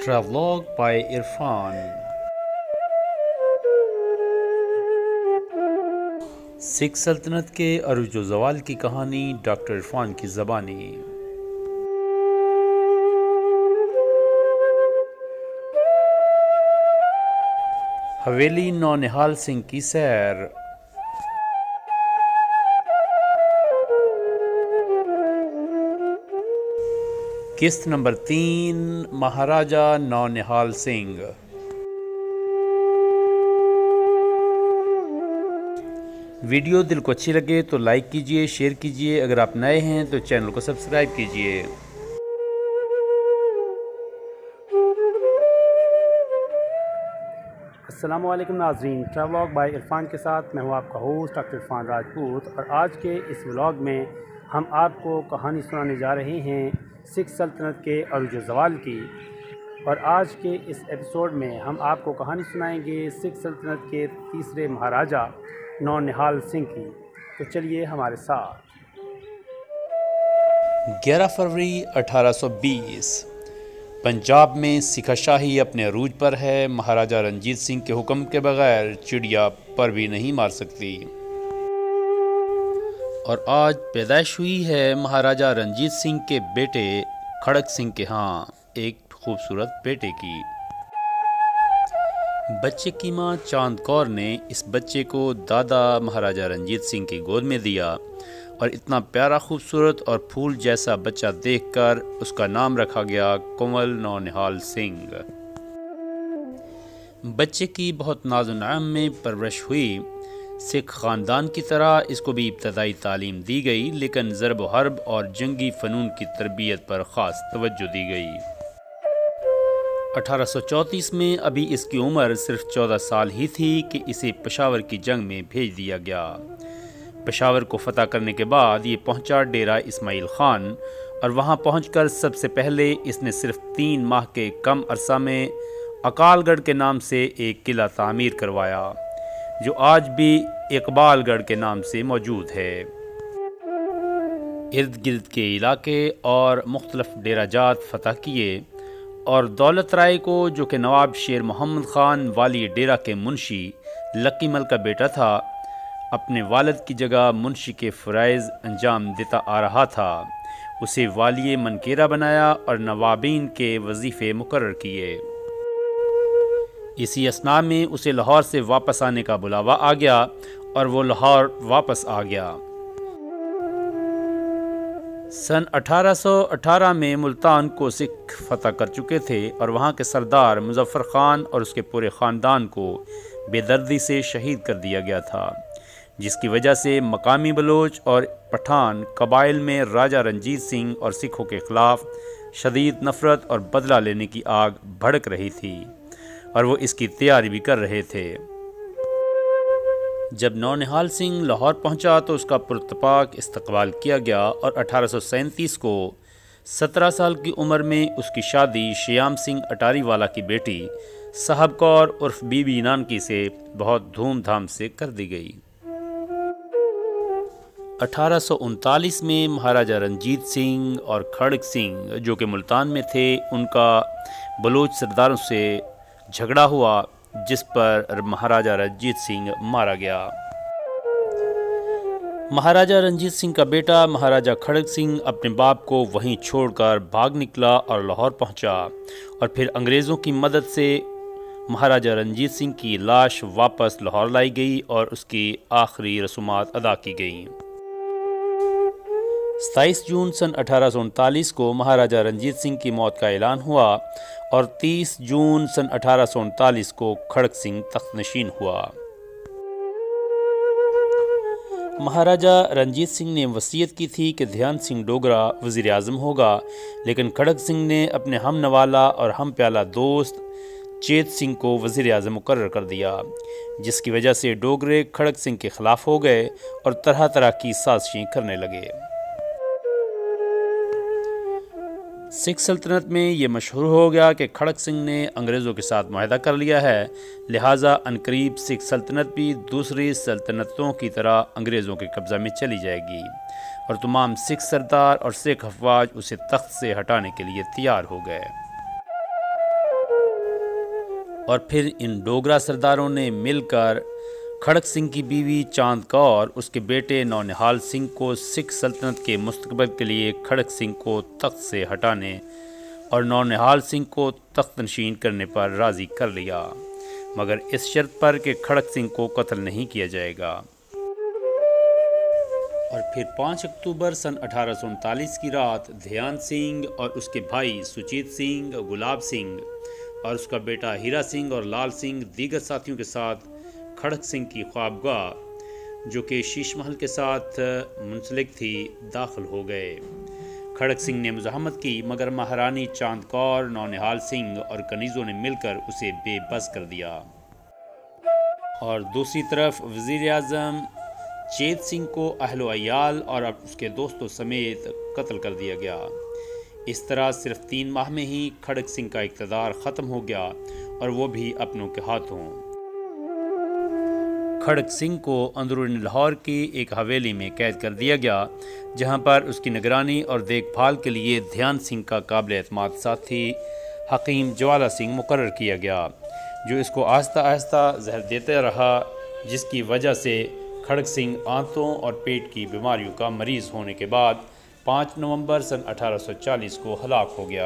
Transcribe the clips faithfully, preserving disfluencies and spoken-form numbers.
Travelogue by Irfan. سکھ سلطنت کے عروج و زوال کی کہانی ڈاکٹر عرفان کی زبانی. حویلی نونہال سنگھ کی سیر. قسط نمبر تین، مہاراجہ نونہال سنگھ. ویڈیو دل کو اچھی لگے تو لائک کیجئے، شیئر کیجئے. اگر آپ نئے ہیں تو چینل کو سبسکرائب کیجئے. السلام علیکم ناظرین، ٹریولاگ بائی عرفان کے ساتھ میں ہوں آپ کا ہوسٹ ڈاکٹر عرفان راجپوت، اور آج کے اس ولاگ میں ہم آپ کو کہانی سنانے جا رہے ہیں سکھ سلطنت کے عروج و زوال کی. اور آج کے اس ایپیسوڈ میں ہم آپ کو کہانی سنائیں گے سکھ سلطنت کے تیسرے مہاراجہ نونہال سنگھ کی. تو چلیے ہمارے ساتھ. گیارہ فروری اٹھارہ سو بیس. پنجاب میں سکھا شاہی اپنے عروج پر ہے. مہاراجہ رنجیت سنگھ کے حکم کے بغیر چڑیا پر بھی نہیں مار سکتی. اور آج پیدائش ہوئی ہے مہاراجہ رنجیت سنگھ کے بیٹے کھڑک سنگھ کے ہاں ایک خوبصورت بیٹے کی. بچے کی ماں چاند کور نے اس بچے کو دادا مہاراجہ رنجیت سنگھ کی گود میں دیا، اور اتنا پیارا خوبصورت اور پھول جیسا بچہ دیکھ کر اس کا نام رکھا گیا کنول نونہال سنگھ. بچے کی بہت ناز و نعم میں پرورش ہوئی. سکھ خاندان کی طرح اس کو بھی ابتدائی تعلیم دی گئی، لیکن ضرب و حرب اور جنگی فنون کی تربیت پر خاص توجہ دی گئی. اٹھارہ سو چونتیس میں ابھی اس کی عمر صرف چودہ سال ہی تھی کہ اسے پشاور کی جنگ میں بھیج دیا گیا. پشاور کو فتح کرنے کے بعد یہ پہنچا ڈیرہ اسماعیل خان، اور وہاں پہنچ کر سب سے پہلے اس نے صرف تین ماہ کے کم عرصہ میں اکال گڑھ کے نام سے ایک قلعہ تعمیر کروایا، جو آج بھی اقبال گڑھ کے نام سے موجود ہے. ارد گرد کے علاقے اور مختلف ڈیرہ جات فتح کیے، اور دولت رائے کو، جو کہ نواب شیر محمد خان والی ڈیرہ کے منشی لکی مل کا بیٹا تھا، اپنے والد کی جگہ منشی کے فرائض انجام دیتا آ رہا تھا، اسے والی منکیرہ بنایا اور نوابین کے وظیفے مقرر کیے. اسی اثناء میں اسے لاہور سے واپس آنے کا بلاوا آ گیا، اور وہ لاہور واپس آ گیا. سن اٹھارہ سو اٹھارہ میں ملتان کو سکھ فتح کر چکے تھے، اور وہاں کے سردار مظفر خان اور اس کے پورے خاندان کو بے دردی سے شہید کر دیا گیا تھا، جس کی وجہ سے مقامی بلوچ اور پٹھان قبائل میں راجہ رنجیت سنگھ اور سکھوں کے خلاف شدید نفرت اور بدلہ لینے کی آگ بھڑک رہی تھی، اور وہ اس کی تیاری بھی کر رہے تھے. جب نونہال سنگھ لاہور پہنچا تو اس کا پرتپاک استقبال کیا گیا، اور اٹھارہ سو سینتیس کو سترہ سال کی عمر میں اس کی شادی شیام سنگھ اٹاری والا کی بیٹی صاحب کور عرف بی بی نانکی سے بہت دھوم دھام سے کر دی گئی. اٹھارہ سو انتالیس میں مہاراجہ رنجیت سنگھ اور کھڑک سنگھ، جو کہ ملتان میں تھے، ان کا بلوچ سرداروں سے جھگڑا ہوا، جس پر مہاراجہ رنجیت سنگھ مارا گیا. مہاراجہ رنجیت سنگھ کا بیٹا مہاراجہ کھڑک سنگھ اپنے باپ کو وہیں چھوڑ کر بھاگ نکلا اور لاہور پہنچا، اور پھر انگریزوں کی مدد سے مہاراجہ رنجیت سنگھ کی لاش واپس لاہور لائی گئی اور اس کی آخری رسومات ادا کی گئیں. ستائیس جون سن اٹھارہ سو انتالیس کو مہاراجہ رنجیت سنگھ کی موت کا اعلان ہوا، اور تیس جون سن اٹھارہ سو انتالیس کو کھڑک سنگھ تخت نشین ہوا. مہاراجہ رنجیت سنگھ نے وصیت کی تھی کہ دھیان سنگھ ڈوگرہ وزیر اعظم ہوگا، لیکن کھڑک سنگھ نے اپنے ہم نوالا اور ہم پیالہ دوست چیت سنگھ کو وزیر اعظم مقرر کر دیا، جس کی وجہ سے ڈوگرے کھڑک سنگھ کے خلاف ہو گئے اور طرح طرح کی سازشیں کرنے لگے. سکھ سلطنت میں یہ مشہور ہو گیا کہ کھڑک سنگھ نے انگریزوں کے ساتھ معاہدہ کر لیا ہے، لہٰذا عنقریب سکھ سلطنت بھی دوسری سلطنتوں کی طرح انگریزوں کے قبضہ میں چلی جائے گی، اور تمام سکھ سردار اور سکھ افواج اسے تخت سے ہٹانے کے لیے تیار ہو گئے. اور پھر ان ڈوگرا سرداروں نے مل کر کھڑک سنگھ کی بیوی چاند کور اس کے بیٹے نونہال سنگھ کو سکھ سلطنت کے مستقبل کے لیے کھڑک سنگھ کو تخت سے ہٹانے اور نونہال سنگھ کو تخت نشین کرنے پر راضی کر لیا، مگر اس شرط پر کہ کھڑک سنگھ کو قتل نہیں کیا جائے گا۔ اور پھر پانچ اکتوبر سن اٹھارہ سو انتالیس کی رات دھیان سنگھ اور اس کے بھائی سچیت سنگھ، گلاب سنگھ اور اس کا بیٹا ہیرا سنگھ اور لال سنگھ دیگر ساتھیوں کے ساتھ کھڑک سنگھ کی خوابگاہ جو کہ شیش محل کے ساتھ منسلک تھی داخل ہو گئے۔ کھڑک سنگھ نے مزاحمت کی مگر مہارانی چاند کور، نونہال سنگھ اور کنیزوں نے مل کر اسے بے بس کر دیا، اور دوسری طرف وزیر اعظم چیت سنگھ کو اہل و عیال اور اس کے دوستوں سمیت قتل کر دیا گیا۔ اس طرح صرف تین ماہ میں ہی کھڑک سنگھ کا اقتدار ختم ہو گیا، اور وہ بھی اپنوں کے ہاتھوں۔ کھڑک سنگھ کو اندرون لاہور کی ایک حویلی میں قید کر دیا گیا، جہاں پر اس کی نگرانی اور دیکھ بھال کے لیے دھیان سنگھ کا قابل اعتماد ساتھی حکیم جوالا سنگھ مقرر کیا گیا، جو اس کو آہستہ آہستہ زہر دیتا رہا، جس کی وجہ سے کھڑک سنگھ آنتوں اور پیٹ کی بیماریوں کا مریض ہونے کے بعد پانچ نومبر سن اٹھارہ سو چالیس کو ہلاک ہو گیا۔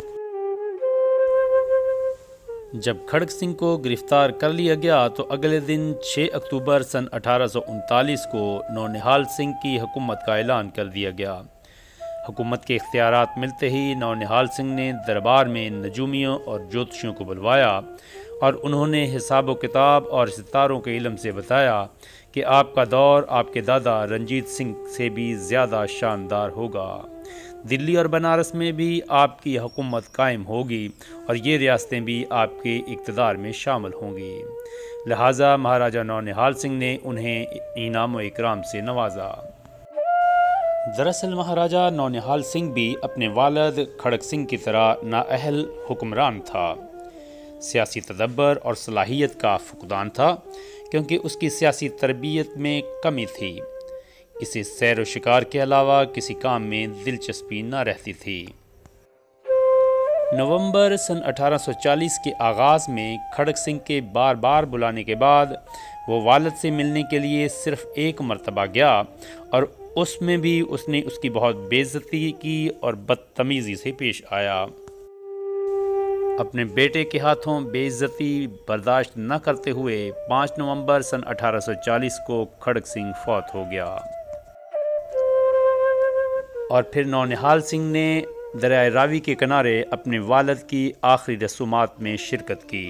جب کھڑک سنگھ کو گرفتار کر لیا گیا تو اگلے دن چھ اکتوبر سن اٹھارہ سو انتالیس کو نونہال سنگھ کی حکومت کا اعلان کر دیا گیا۔ حکومت کے اختیارات ملتے ہی نونہال سنگھ نے دربار میں نجومیوں اور جوتشیوں کو بلوایا، اور انہوں نے حساب و کتاب اور ستاروں کے علم سے بتایا کہ آپ کا دور آپ کے دادا رنجیت سنگھ سے بھی زیادہ شاندار ہوگا، دلی اور بنارس میں بھی آپ کی حکومت قائم ہوگی اور یہ ریاستیں بھی آپ کے اقتدار میں شامل ہوں گی، لہٰذا مہاراجہ نونہال سنگھ نے انہیں انعام و اکرام سے نوازا۔ دراصل مہاراجہ نونہال سنگھ بھی اپنے والد کھڑک سنگھ کی طرح نااہل حکمران تھا۔ سیاسی تدبر اور صلاحیت کا فقدان تھا، کیونکہ اس کی سیاسی تربیت میں کمی تھی۔ اسے سیر و شکار کے علاوہ کسی کام میں دلچسپی نہ رہتی تھی۔ نومبر سن اٹھارہ سو چالیس کے آغاز میں کھڑک سنگھ کے بار بار بلانے کے بعد وہ والد سے ملنے کے لیے صرف ایک مرتبہ گیا، اور اس میں بھی اس نے اس کی بہت بے عزتی کی اور بدتمیزی سے پیش آیا۔ اپنے بیٹے کے ہاتھوں بے عزتی برداشت نہ کرتے ہوئے پانچ نومبر سن اٹھارہ سو چالیس کو کھڑک سنگھ فوت ہو گیا، اور پھر نونہال سنگھ نے دریائے راوی کے کنارے اپنے والد کی آخری رسومات میں شرکت کی۔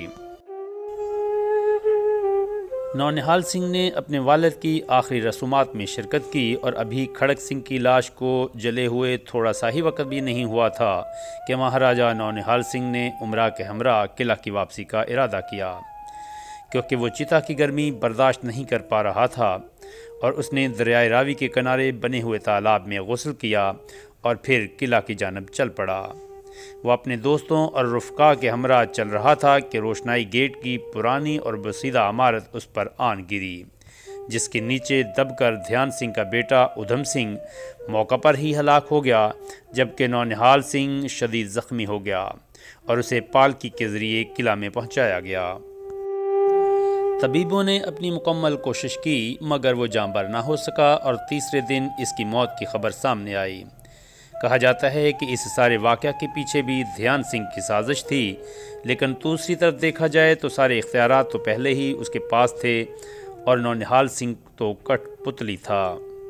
نونہال سنگھ نے اپنے والد کی آخری رسومات میں شرکت کی، اور ابھی کھڑک سنگھ کی لاش کو جلے ہوئے تھوڑا سا ہی وقت بھی نہیں ہوا تھا کہ مہاراجہ نونہال سنگھ نے امراء کے ہمراہ قلعہ کی واپسی کا ارادہ کیا، کیونکہ وہ چتا کی گرمی برداشت نہیں کر پا رہا تھا، اور اس نے دریائے راوی کے کنارے بنے ہوئے تالاب میں غسل کیا اور پھر قلعہ کی جانب چل پڑا۔ وہ اپنے دوستوں اور رفقا کے ہمراہ چل رہا تھا کہ روشنائی گیٹ کی پرانی اور بسیدہ عمارت اس پر آن گری، جس کے نیچے دب کر دھیان سنگھ کا بیٹا ادھم سنگھ موقع پر ہی ہلاک ہو گیا، جبکہ نونہال سنگھ شدید زخمی ہو گیا اور اسے پالکی کے ذریعے قلعہ میں پہنچایا گیا۔ طبیبوں نے اپنی مکمل کوشش کی مگر وہ جاں بر نہ ہو سکا، اور تیسرے دن اس کی موت کی خبر سامنے آئی۔ کہا جاتا ہے کہ اس سارے واقعہ کے پیچھے بھی دھیان سنگھ کی سازش تھی، لیکن دوسری طرف دیکھا جائے تو سارے اختیارات تو پہلے ہی اس کے پاس تھے، اور نونہال سنگھ تو کٹ پتلی تھا۔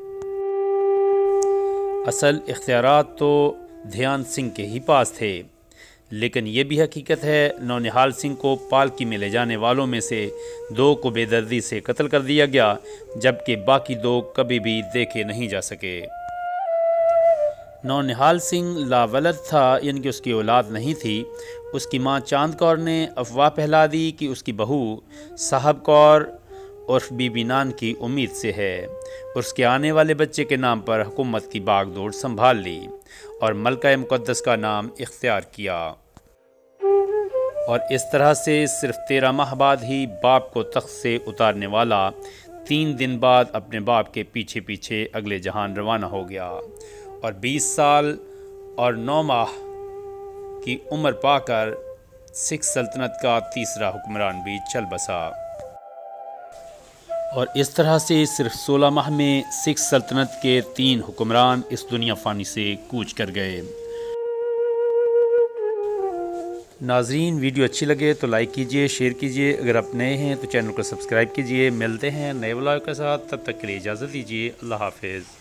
اصل اختیارات تو دھیان سنگھ کے ہی پاس تھے، لیکن یہ بھی حقیقت ہے نونہال سنگھ کو پالکی میں لے جانے والوں میں سے دو کو بے دردی سے قتل کر دیا گیا، جبکہ باقی دو کبھی بھی دیکھے نہیں جا سکے۔ نونہال سنگھ لاولد تھا، یعنی کہ اس کی اولاد نہیں تھی۔ اس کی ماں چاند کور نے افواہ پھیلا دی کہ اس کی بہو صاحب کور عرف بی بی نان کی امید سے ہے، اس کے آنے والے بچے کے نام پر حکومت کی باغ دوڑ سنبھال لی اور ملکہ مقدس کا نام اختیار کیا، اور اس طرح سے صرف تیرہ ماہ بعد ہی باپ کو تخت سے اتارنے والا تین دن بعد اپنے باپ کے پیچھے پیچھے اگلے جہان روانہ ہو گیا، اور بیس سال اور نو ماہ کی عمر پا کر سکھ سلطنت کا تیسرا حکمران بھی چل بسا، اور اس طرح سے صرف سولہ ماہ میں سکھ سلطنت کے تین حکمران اس دنیا فانی سے کوچ کر گئے۔ ناظرین، ویڈیو اچھی لگے تو لائک کیجئے، شیئر کیجئے، اگر آپ نئے ہیں تو چینل کو سبسکرائب کیجئے۔ ملتے ہیں نئے ولاگ کے ساتھ، تب تک کے لیے اجازت دیجیے، اللہ حافظ۔